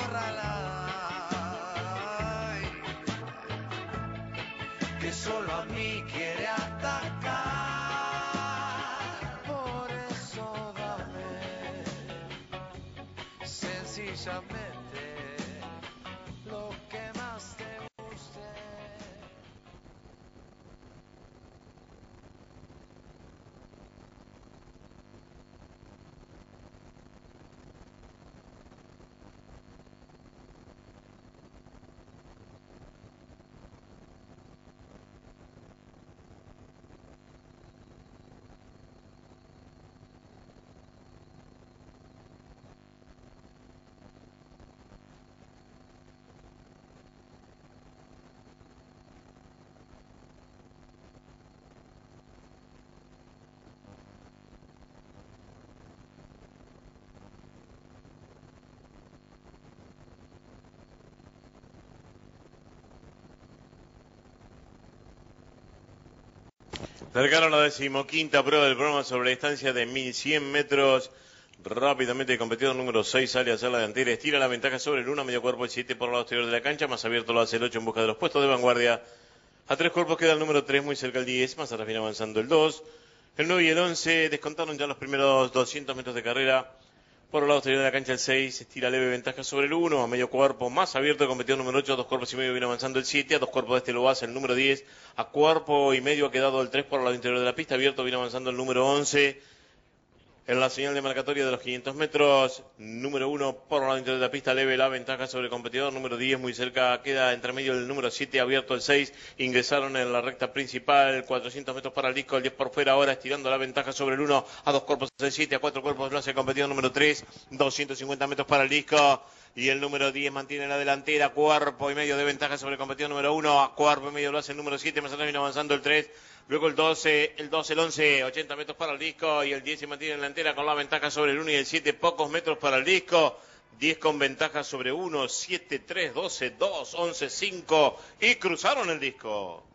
acorralar, que solo a mí quiere atacar. Por eso dame sencillamente lo que más te guste. Cercaron la 15ª prueba del programa sobre la distancia de 1100 metros. Rápidamente el competidor número 6 sale a hacer la delantera, estira la ventaja sobre el 1, medio cuerpo el 7 por el lado exterior de la cancha, más abierto lo hace el 8 en busca de los puestos de vanguardia. A 3 cuerpos queda el número 3 muy cerca el 10, más atrás viene avanzando el 2. El 9 y el 11 descontaron ya los primeros 200 metros de carrera. Por el lado exterior de la cancha el 6 estira leve ventaja sobre el 1, a medio cuerpo más abierto el competidor número 8, a 2 cuerpos y medio viene avanzando el 7, a 2 cuerpos de este lo hace el número 10, a cuerpo y medio ha quedado el 3 por el lado interior de la pista, abierto viene avanzando el número 11. En la señal de marcatoria de los 500 metros, número 1 por el lado interior de la pista, leve la ventaja sobre el competidor, número 10 muy cerca, queda entre medio el número 7, abierto el 6, ingresaron en la recta principal, 400 metros para el disco, el 10 por fuera, ahora estirando la ventaja sobre el 1, a 2 cuerpos el 7, a 4 cuerpos lo hace el competidor número 3, 250 metros para el disco, y el número 10 mantiene la delantera, cuerpo y medio de ventaja sobre el competidor número 1, a cuerpo y medio lo hace el número 7, más atrás viene avanzando el 3, luego el 12, el 11, 80 metros para el disco, y el 10 se mantiene en la delantera con la ventaja sobre el 1 y el 7, pocos metros para el disco, 10 con ventaja sobre 1, 7, 3, 12, 2, 11, 5, y cruzaron el disco.